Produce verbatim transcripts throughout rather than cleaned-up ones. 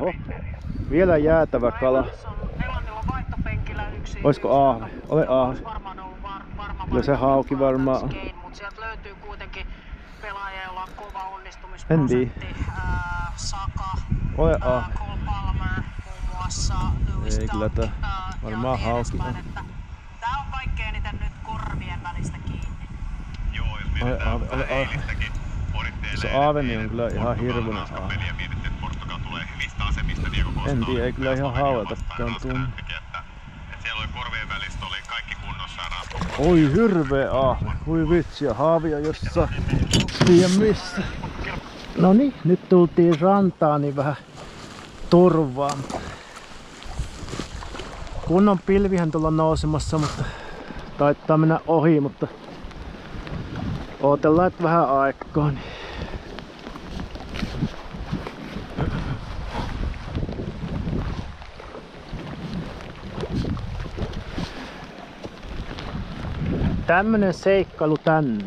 Oho. Vielä jäätävä kala. Oisko aahve? Ole aahve. Kyllä se hauki varmaan on. Mutta sieltä löytyy kuitenkin pelaajia, joilla on kova onnistumisprosentti. Saka, Ole aahve. Cole Palmer muun muassa. Ei kyllä tää varmaan hauki on. Tää on kaikkein eniten nyt korvien välistä kiinni. Joo, jos mietitään eilistäkin se aaveni on kyllä ihan hirveänä aahve. En tiedä, ei kyllä ihan hauetakaan tunnu. Siellä oli korvien välistä, oli kaikki kunnossa. Oi hirveä aahve, hui vitsi, ja haavia jossain. Tiedä missä. No niin, nyt tultiin rantaan niin vähän turvaan. Kunnon pilvihän tuolla nousemassa, mutta taitaa mennä ohi, mutta ootellaan et vähän aikaa. Niin. Tämmönen seikkailu tänne.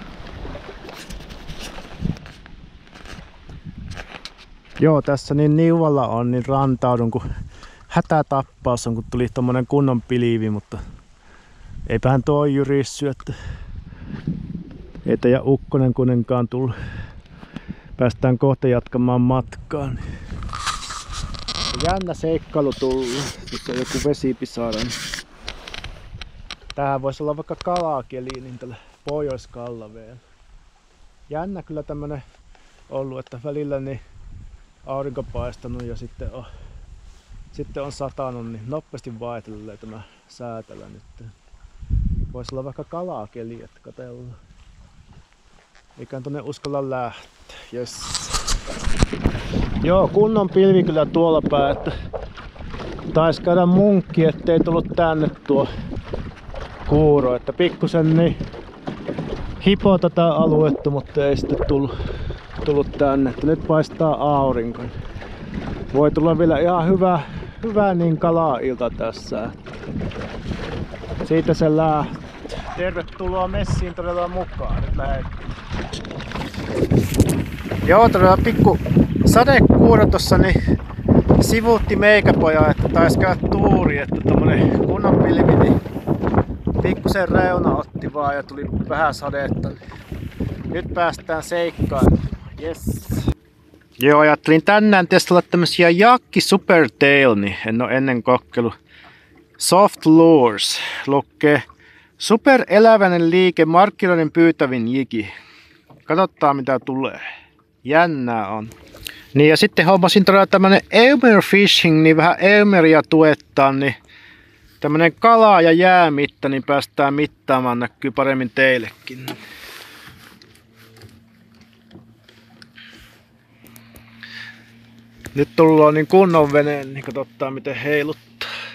Joo, tässä niin niuvalla on, niin rantaudun, kun hätätappaus on, kun tuli tommonen kunnon pilvi, mutta eipähän tuo jyrissy, että ei teidän ukkonen kuitenkaan tullut. Päästään kohta jatkamaan matkaa. Jännä seikkailu tullut, missä on joku vesipisara. Tähän voisi olla vaikka kalakeli, niin tällä Pohjois-Kallaveellä. Jännä kyllä tämmönen ollut, että välillä niin aurinko paistanut ja sitten on, sitten on satanut, niin nopeasti vaihtellee tämä säätelä nyt. Voisi olla vaikka kalakeli, että katsellaan. Eiköhän tonne uskalla lähteä. Yes. Joo, kunnon pilvi kyllä tuolla päin, että taisi käydä munkki, ettei tullut tänne tuo kuuro, että pikkusen niin hipoo tätä aluetta, mutta ei sitten tullut, tullut tänne, että nyt paistaa aurinko. Voi tulla vielä ihan hyvä, hyvä niin kala-ilta tässä. Siitä se lähtee. Tervetuloa messiin todella mukaan. Nyt lähdetään. Joo, todella pikku sadekuuro tossa niin sivuutti meikäpojaa, että taisi käydä tuuri, että tommonen kunnon pilvi niin pikkusen reuna otti vaan ja tuli vähän sadetta. Nyt päästään seikkailemaan. Yes. Joo, ajattelin tänään testata tämmösiä Jakki Supertail, niin en oo ennen kokeilu. Soft Lures. Lukee super eläväinen liike, markkinoiden pyytävin jiki. Katsotaan mitä tulee. Jännää on. Niin ja sitten hommasin todella tämmönen Eumer Fishing, niin vähän Eumeria tuettaa, niin tämmönen kala- ja jäämitta, niin päästään mittaamaan, näkyy paremmin teillekin. Nyt tullaan niin kunnon veneen, niin katsotaan miten heiluttaa.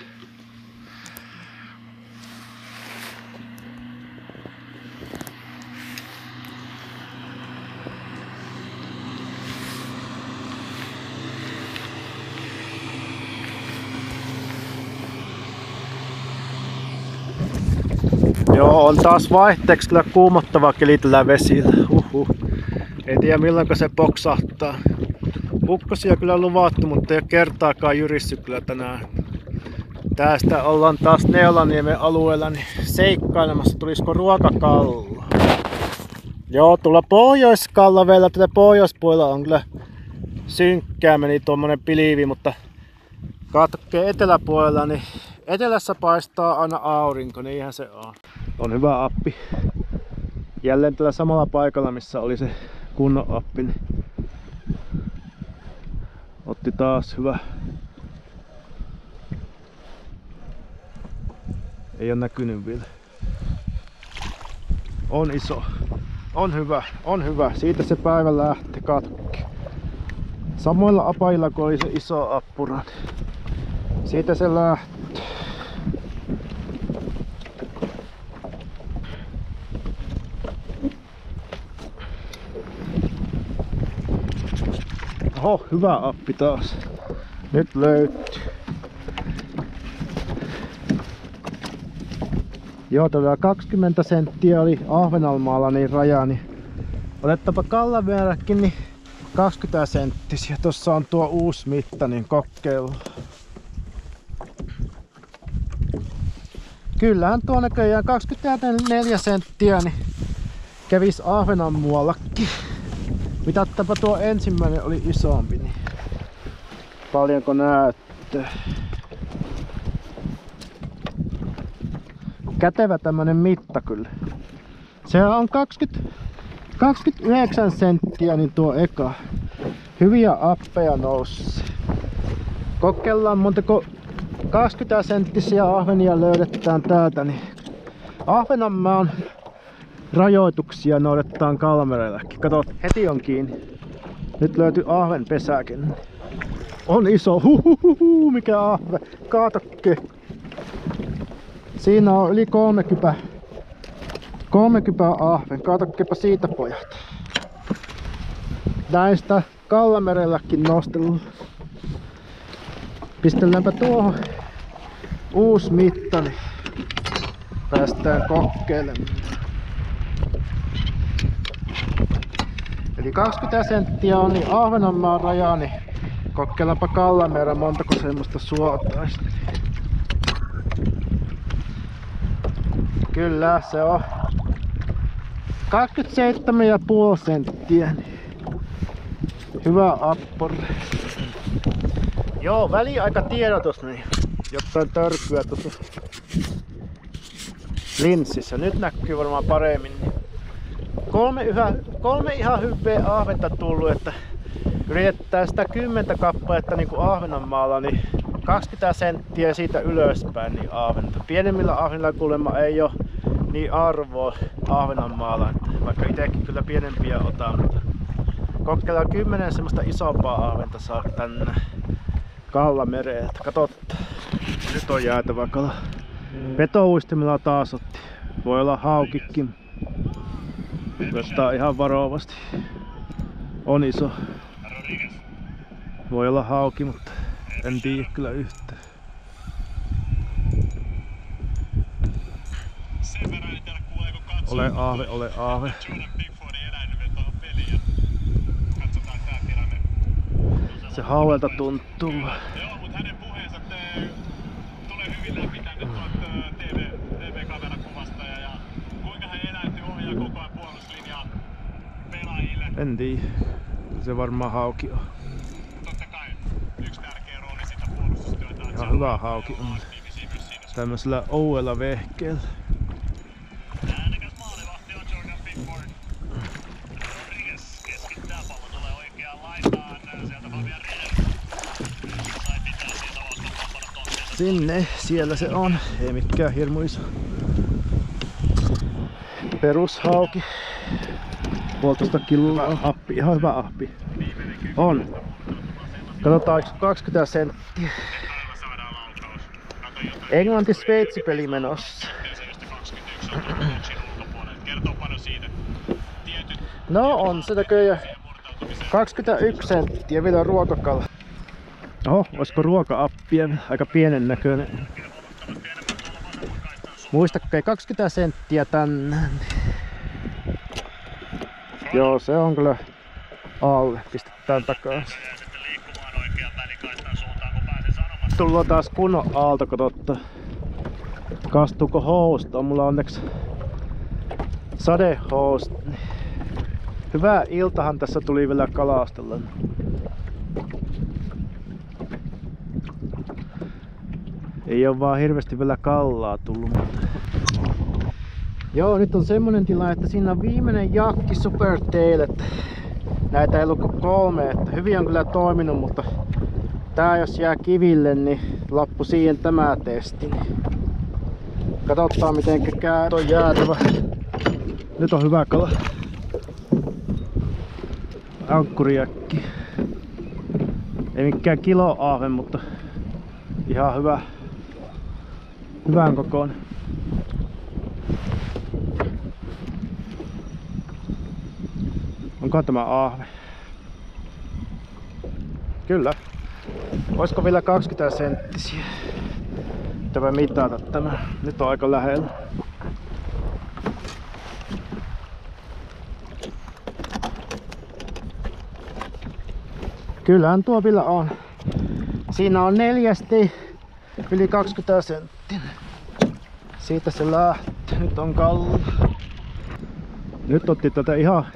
Joo, on taas vaihteeksi kyllä kuumottava keli tällä vesillä. Uhuh. Ei tiedä milloin se poksahtaa. Ukkosia kyllä luvattu, mutta ei ole kertaakaan jyrissy kyllä tänään. Tästä ollaan taas Neolaniemen alueella niin seikkailemassa, tulisiko ruokakallo. Joo, tuolla Pohjois-Kallaveellä, tätä pohjoispuolella on kyllä synkkää meni tuommoinen pilvi, mutta katsokaa eteläpuolella, niin etelässä paistaa aina aurinko, niinhän se on. On hyvä appi. Jälleen tällä samalla paikalla, missä oli se kunnon appi, niin otti taas hyvä. Ei ole näkynyt vielä. On iso. On hyvä. On hyvä. Siitä se päivä lähti katki. Samoilla apajilla kun oli se iso appura. Siitä se lähti. Oho, hyvä appi taas. Nyt löytyy. Joo, todella kaksikymmentä senttiä oli Ahvenanmaalla niin raja, niin otetaanpa Kallaveelläkin niin kaksikymmentä senttisiä. Tossa on tuo uusi mitta, niin kokeilu. Kyllähän tuo näköjään kaksikymmentäneljä senttiä niin kävis Ahvenanmaallakin. Mitattapa tuo ensimmäinen oli isompi. Niin paljonko näyttää? Kätevä tämmönen mitta kyllä. Se on kaksikymmentä, kaksikymmentäyhdeksän senttiä niin tuo eka. Hyviä appeja nousi. Kokeillaan montako kaksikymmentä senttisiä ahvenia löydetään täältä. Niin Ahvenanmaan rajoituksia noudatetaan Kalmareellakin. Kato, heti on kiinni. Nyt löytyy ahvenpesäkin. On iso. Huhuhuhu, mikä ahve. Kaatokke. Siinä on yli kolmekymmentä. kolmekymmentä ahven. Kaatokkepa siitä pojat. Näistä Kallamerelläkin nostellut. Pistelläänpä tuohon uusi mitta, niin päästään kokeilemaan. Eli kaksikymmentä senttiä on niin Ahvenanmaan raja, niin kokeillaanpa Kallamerellä montako semmoista suotaisi. Kyllä se on kaksikymmentäseitsemän pilkku viisi senttiä. Niin hyvä appori. Joo, väliaikatiedotus, niin jotain törkyä tuossa linssissä. Nyt näkyy varmaan paremmin. Kolme, yhä, kolme ihan hyvää ahventa tullut, että yritetään sitä kymmentä kappaletta niin kuin Ahvenanmaalla, niin kaksikymmentä senttiä siitä ylöspäin niin ahventa. Pienemmillä ahvenilla kuulemma ei ole niin arvoa Ahvenanmaalla, vaikka itsekin kyllä pienempiä otan, mutta kokeillaan kymmenen semmoista isompaa ahventa saa tänne Kallamereltä. Katsotaan. Nyt on jäätävä kala. Petouistimilla taas otti. Voi olla haukikin. Ottaa ihan varovasti. On iso. Voi olla hauki, mutta en tiedä kyllä yhtään. Ole aave, ole aave. Se hauelta tuntuu. Joo, mutta hänen puheensa tulee hyvin läpi tänne tuolta T V-kamerakuvasta ja, ja kuinka hän eläytyy ohjaa koko ajan puolustuslinjaa pelaajille. En tiedä. Se varmaan hauki on. Totta kai yksi tärkeä rooli sitä puolustustyötä. Ihan hyvä hauki on. Tämmöisellä ouella vehkeellä. Äänekäs maalivahti on Jordan Pickford. Rodriguez keskittää, pallo tulee oikeaan laitaan. Sieltä Fabian Rieder sai pitää siitä vastapampana tontteita. Sinne, siellä se on. Ei mikään hirmu iso. Perushauki. Puolitoista kiloa appi, ihan hyvä appi. On. Katsotaan kaksikymmentä senttiä. Englanti-Sveitsi peli menossa. No on se näköjään kaksikymmentäyksi senttiä vielä ruokakala. Oho, olisiko ruoka-appia? Aika pienen näköinen. Muistakkai kaksikymmentä senttiä tänne. Joo, se on kyllä alle. Pistetään takaisin. Tullaan taas kunnon aalto, katsotaan. Kastuuko housta? On mulla onneksi sadehousta. Hyvää iltahan tässä tuli vielä kalastella. Ei oo vaan hirveästi vielä kallaa tullut. Mutta... Joo, nyt on semmonen tila, että siinä on viimeinen jakki Super Tail. Näitä ei ollut kuin kolme, että hyvin on kyllä toiminut, mutta tää jos jää kiville, niin loppu siihen tämä testi. Katsotaan miten käy. Toi jäätävä. Nyt on hyvä kala. Ankkurijakki. Ei mikään kilo ahven, mutta ihan hyvä. Hyvän kokoinen. Onko tämä ahve? Kyllä. Olisiko vielä kaksikymmentä senttisiä? Tämä mitata tämä. Nyt on aika lähellä. Kyllähän tuo vielä on. Siinä on neljästi yli kaksikymmentä senttinen. Siitä se lähtee. Nyt on kalla. Nyt otti tätä ihan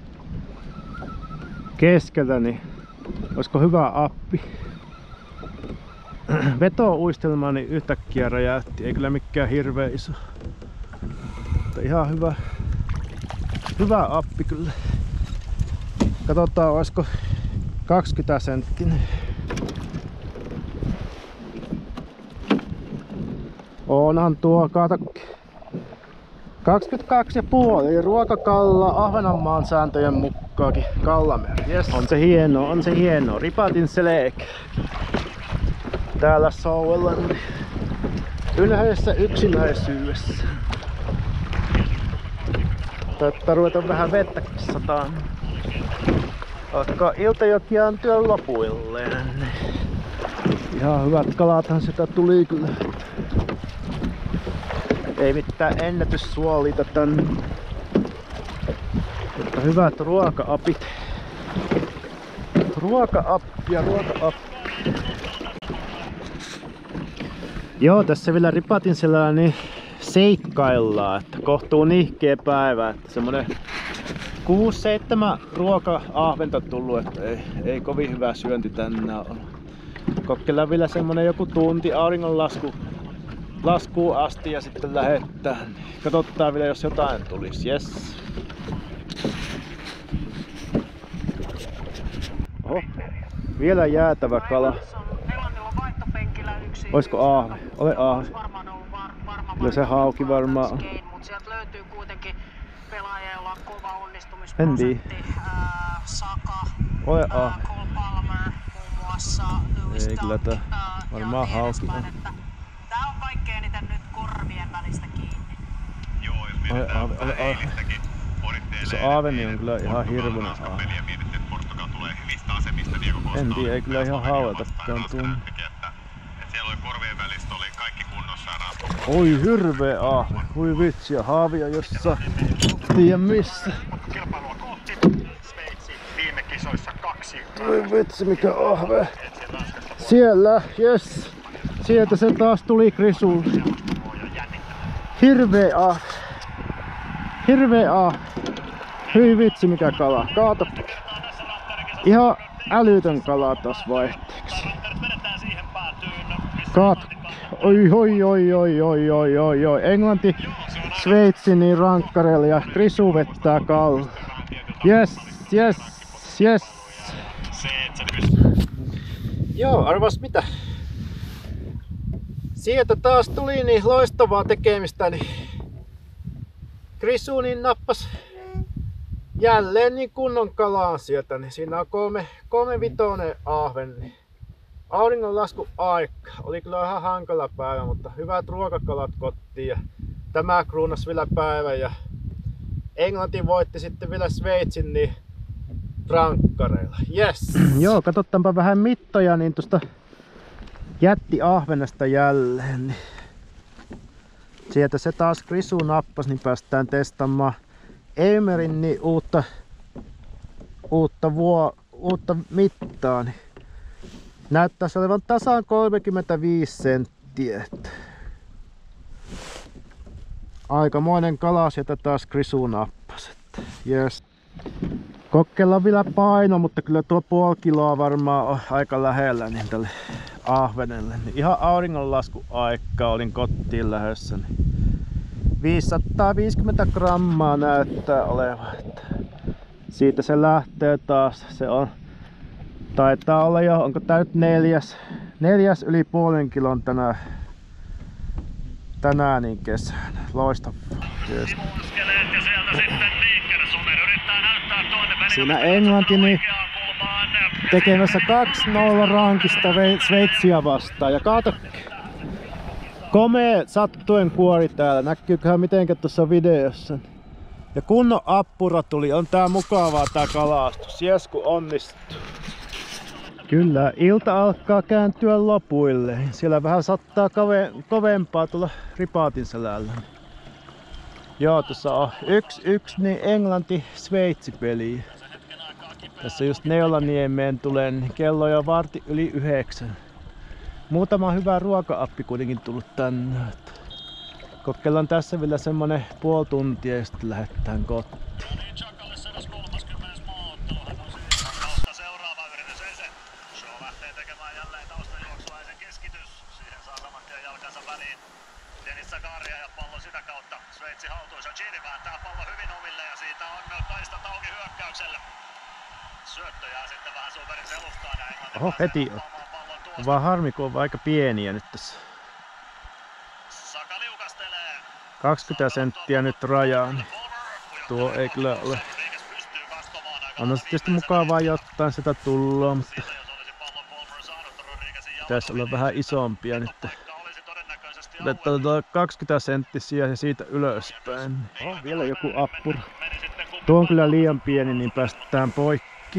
keskeltä, niin olisiko hyvä appi. Veto-uistelma niin yhtäkkiä räjähti. Ei kyllä mikään hirveä iso. Mutta ihan hyvä. Hyvä appi kyllä. Katsotaan olisiko kaksikymmentä senttinen. Onhan tuo, kato, kaksikymmentäkaksi pilkku viisi ruokakalla Ahvenanmaan sääntöjen mukkaakin kallameri. Yes. On se hieno, on se hieno. Ripatin selek. Täällä Souellan ylhäisessä yksinäisyydessä. Taitaa ruveta vähän vettäkin sataan. Alkaa iltajoki on työn lopuilleen. Ihan hyvät kalathan sitä tuli kyllä. Ei mitään ennätyssuoliita tänne. Mutta hyvät ruoka-apit. Ruoka-appi ja ruoka-appi. Joo, tässä vielä Ripatin selällä niin seikkaillaan, että kohtuu nihkeä päivä. Että semmonen kuusi seitsemän ruoka-ahventa tullut, että ei, ei kovin hyvä syönti tänään on. Kokkeillaan vielä semmonen joku tunti auringonlasku laskuun asti ja sitten lähettää. Katsotaan vielä jos jotain tulisi. Yes. Oho, vielä jäätävä kala. Oisko aahve? Ole aahve. Kyllä se hauki varmaan on. Mutta sieltä löytyy kuitenkin pelaajia, joilla on kova En onnistumisprosentti. Ää, Saka, Ole ää, aahve. Cole Palmer muun muassa, Lewis Ei kyllä tää Dunk, ää, ja varmaan niin hauki edespäin, on. että tää on kaikkein eniten nyt korvien välistä kiinni. Joo, jos Ole mietitään aahve, ole aahve. eilistäkin Oritteille. Se aaveni on kyllä ihan hirveä aahve. Peliä mietittiin, että Portugal tulee hyvistä asemista Diego Costa. En tiedä, ei kyllä ihan haueltakaan tunnu. Siellä oli korvien välistä, oli kaikki kunnossa ja Ranska. Oi hirveä aahve. Hui vitsi ja haavia jossa. Tiedä missä. Kilpailua kohti. Sveitsi viime kisoissa kaksi. Oi vitsi mikä ahve. Siellä, yes. Sieltä se taas tuli Krisulle. Hirveä ahve. Hirveä ahve. Hyi vitsi mikä kala. Kaato. Ihan älytön kala taas vaihteeksi. Kaato. Oi oi oi oi oi oi oi oi. Englanti, Sveitsi niin rankkareilla ja Krisu vettää kalla. Yes, yes, yes. Joo, arvas mitä? Sieltä taas tuli niin loistavaa tekemistä, niin Krisu niin nappas jälleen niin kunnon kalaan sieltä, niin siinä on kolme, kolme vitonen ahven. Niin auringonlasku aika. Oli kyllä ihan hankala päivä, mutta hyvät ruokakalat kotiin ja tämä kruunas vielä päivä ja Englanti voitti sitten vielä Sveitsin niin rankkareilla. Yes. Joo, katsotaanpa vähän mittoja niin tuosta jätti ahvenesta jälleen. Niin sieltä se taas Krisu nappas, niin päästään testaamaan Eimerin niin uutta, uutta, vuo, uutta mittaa. Niin näyttäisi olevan tasan kolmekymmentäviisi senttiä. Aikamoinen kala sieltä taas Krisu nappas. Yes. Kokkeillaan vielä paino, mutta kyllä tuo puoli kiloa varmaan on aika lähellä niin tälle ahvenelle. Niin ihan auringonlasku aikaa olin kotiin lähdössä. Niin viisisataaviisikymmentä grammaa näyttää olevan. Siitä se lähtee taas. Se on, taitaa olla jo, onko tää nyt neljäs, neljäs yli puolen kilon tänään, tänään niin kesänä. Loistavaa. Yes. Siinä Englanti niin tekemässä kaksi nolla rankista Sveitsiä vastaan. Ja kaato, komea sattuen kuori täällä. Näkyyköhän mitenkä tuossa videossa. Ja kunnon appura tuli. On tää mukavaa tää kalastus. Jes kun onnistuu. Kyllä, ilta alkaa kääntyä lopuille. Siellä vähän sattaa kove, kovempaa tuolla Ripatin selällä. Joo, tuossa on yksi yksi niin Englanti-Sveitsi peli. Tässä just Neolaniemeen tulee, niin kello on jo varti yli yhdeksän. Muutama hyvä ruoka-appi kuitenkin tullut tänne. Kokeillaan tässä vielä semmonen puoli tuntia ja sitten lähdetään kotiin. No niin, Chakalle sadas kolmaskymmenes maaottelu. Hän on siinä kautta seuraava yritys ensin. Shaw lähtee tekemään jälleen taustajuoksua ja sen keskitys. Siihen saa saman tien jalkansa väliin. Dennis Zakaria ja pallo sitä kautta. Sveitsi haltuissa. Gini vääntää pallo hyvin omille ja siitä on kaistat auki hyökkäykselle. Syöttö jää sitten vähän Suberin selustaan ja Englanti Oho, heti ottaamaan pallon tuosta. vaan harmi, kun on aika pieniä nyt tässä. Saka liukastelee. kaksikymmentä senttiä nyt rajaan. Tuo ei kyllä ole. On se tietysti mukavaa jotain sitä tulloa, mutta pitäisi olla vähän isompia nyt. Otetaan kaksikymmentä senttisiä ja siitä ylöspäin. Oh, vielä joku appura. Tuo on kyllä liian pieni, niin päästään poikki.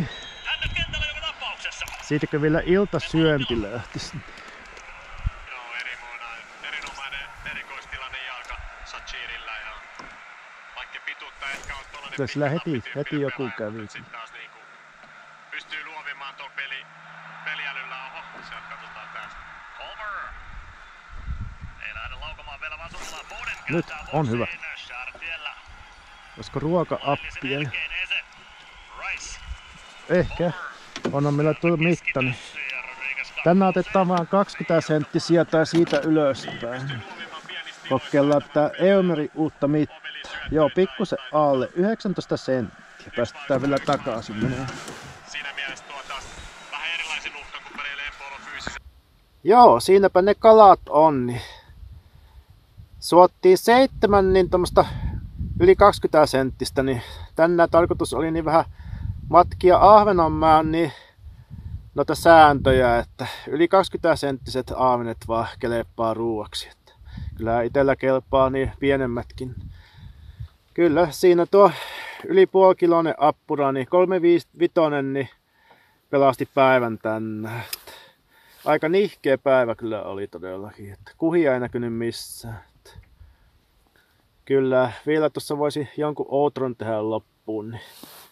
Siitäkö vielä iltasyönti lähtisi? Joo, erinomainen erikoistilanne jalka Sachirillä ja vaikka pituutta ehkä on tollanen Kyllä sillä heti, heti joku kävi. Sitten taas niinku pystyy luovimaan tuolla peli, peliälyllä. Oho, sieltä katsotaan tästä. Homer! Ei lähde laukomaan vielä vaan suoraan. Boden Nyt on hyvä. Chartiellä. Olisiko ruoka-appia? Melkein Ese. Rice. Ehkä. Onhan meillä tullut mitta. Niin. Tänään otetaan vaan kaksikymmentä senttisiä tai siitä ylöspäin. Kokeillaan tää Eumeri uutta mittaa. Joo, pikkusen alle. yhdeksäntoista senttiä. Päästetään vielä takaisin menee. Siinä mielessä tuo taas vähän erilaisin uhka kuin peleille Empolo fyysisen. Joo, siinäpä ne kalat on. Niin. Suottiin seitsemän niin tommosta yli kaksikymmentä senttistä. Niin tänään tarkoitus oli niin vähän matkia Ahvenanmaan niin noita sääntöjä, että yli kaksikymmentä senttiset ahvenet vaan kelpaa ruuaksi. Että kyllä itellä kelpaa niin pienemmätkin. Kyllä siinä tuo yli puolikiloinen appura, niin kolmekymmentäviisi niin pelasti päivän tänne. Että aika nihkeä päivä kyllä oli todellakin, että kuhia ei näkynyt missään. Että kyllä vielä tuossa voisi jonkun outron tehdä loppuun. Niin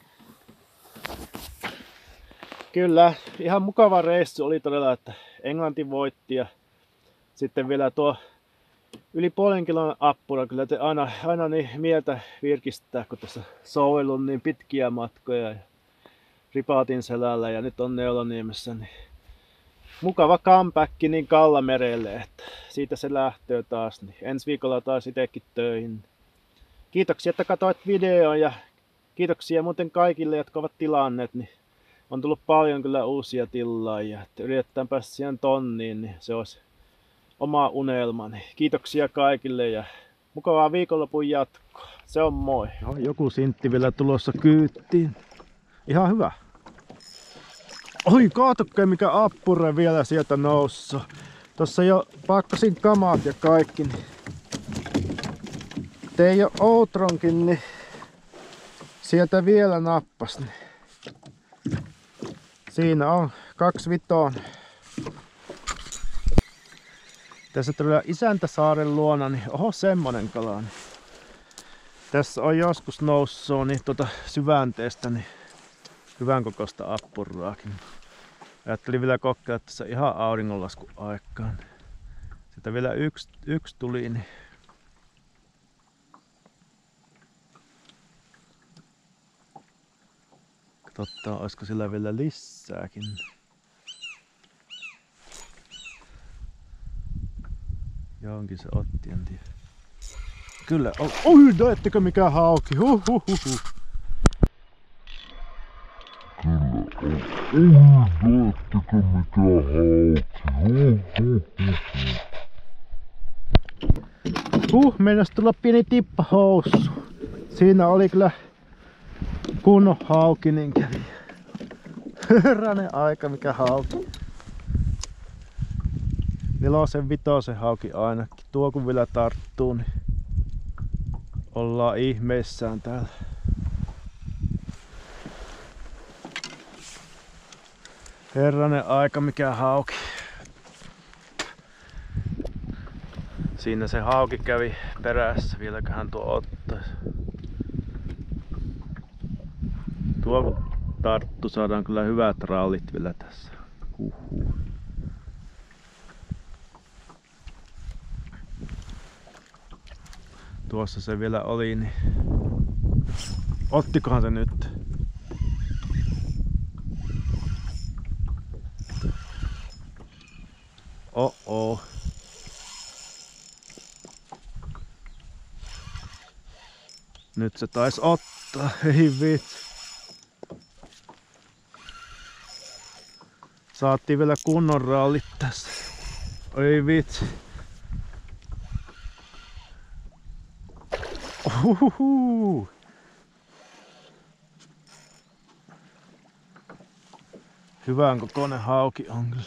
kyllä, ihan mukava reissu oli todella, että Englanti voitti ja sitten vielä tuo yli puolen kilon appura. Kyllä te aina, aina niin mieltä virkistää, kun tässä souvellun niin pitkiä matkoja ja Ripaatin selällä ja nyt on Neolaniemessä. Niin mukava comeback niin Kallamerelle, että siitä se lähtee taas. Niin ensi viikolla taas itsekin töihin. Kiitoksia, että katsoit videon ja kiitoksia muuten kaikille, jotka ovat tilanneet. Niin on tullut paljon kyllä uusia tilaajia. Että yritetään päästä siihen tonniin, niin se olisi oma unelmani. Kiitoksia kaikille ja mukavaa viikonlopun jatkoa. Se on moi. No, joku sintti vielä tulossa kyyttiin. Ihan hyvä. Oi, kaatokee mikä appure vielä sieltä noussa. Tossa jo pakkasin kamat ja kaikki. Niin tein jo outronkin, niin sieltä vielä nappas. Niin siinä on kaksi vitoon. Tässä tulee Isäntäsaaren luona, niin oho semmonen kala. Niin tässä on joskus noussut niin tuota syvänteestä niin hyvän kokoista appuraakin. Ajattelin vielä kokeilla tässä ihan auringonlaskun aikaan. Sieltä vielä yksi, yksi tuli. Niin katsotaan, olisiko sillä vielä lisääkin. Johonkin se otti, en tiedä. Kyllä on. Oi, näettekö mikä hauki? Huh, huh, huh, huh. Kyllä on. Oi, näettekö mikä hauki? Huh, huh, huh. Huh, meinas tulla pieni tippa houssu. Siinä oli kyllä kunnon hauki, niin kävi. Herranen aika, mikä hauki. Nelosen vitosen hauki ainakin. Tuo kun vielä tarttuu, niin ollaan ihmeissään täällä. Herranen aika, mikä hauki. Siinä se hauki kävi perässä. Vieläköhän tuo ottaisi. Tuo kun tarttu, saadaan kyllä hyvät rallit vielä tässä. Huhhuh. Tuossa se vielä oli, niin ottikohan se nyt? Oh oh. Nyt se taisi ottaa, ei vitsi. Saattiin vielä kunnon rallit tässä. Ei vitsi. Uhuhu. Hyvän kokoinen hauki on kyllä.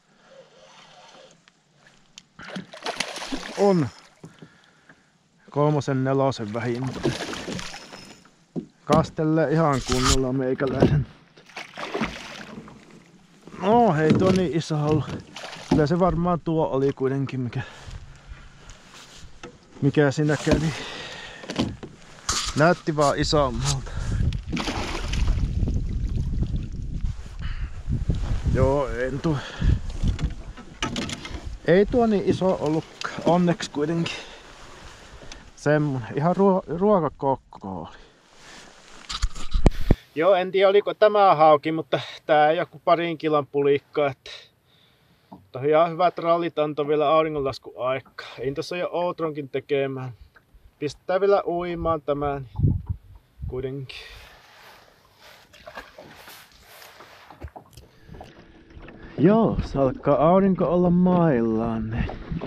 On. Kolmosen nelosen vähintään. Kastelee ihan kunnolla meikäläisen. No hei, tuo niin iso ollut. Kyllä se varmaan tuo oli kuitenkin mikä, mikä siinä kävi. Näytti vaan isommalta. Joo, en tuo. Ei tuo niin iso ollut, onneksi kuitenkin. Semmonen, ihan ruo ruokakokko oli. Joo, en tiedä oliko tämä hauki, mutta tää ei joku parin kilon pulikka. Että ihan hyvät rallit antoi vielä auringonlasku aikaa. Ei tässä jo Outronkin tekemään. Pistetään vielä uimaan tämän kuitenkin. Joo, se alkaa aurinko olla maillaan.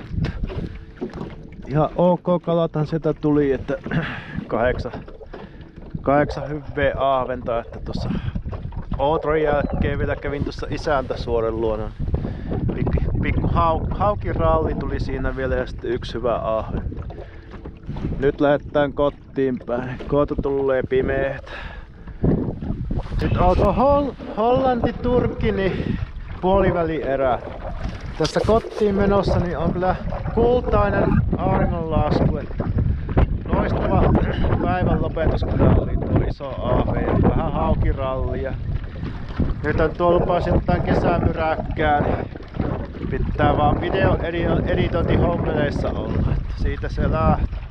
Ihan ok kalathan sieltä tuli, että kahdeksan, kahdeksan hyvää ahventa, että tuossa Outron jälkeen vielä kävin tuossa Isäntäsuoren luona. Pikku, pikku hau, haukiralli tuli siinä vielä ja sitten yksi hyvä ahven. Nyt lähdetään kotiin päin. Koota tulee pimeät. Nyt on Hol Hollanti-Turkki, niin puoliväli erä. Tässä kotiin menossa niin on kyllä kultainen auringonlasku. Loistava päivän lopetus kyllä oli tuo iso aave ja vähän haukirallia. Nyt on tuo lupas jotain kesämyräkkää, niin pitää vaan video editointi hommeleissa olla. Siitä se lähtee.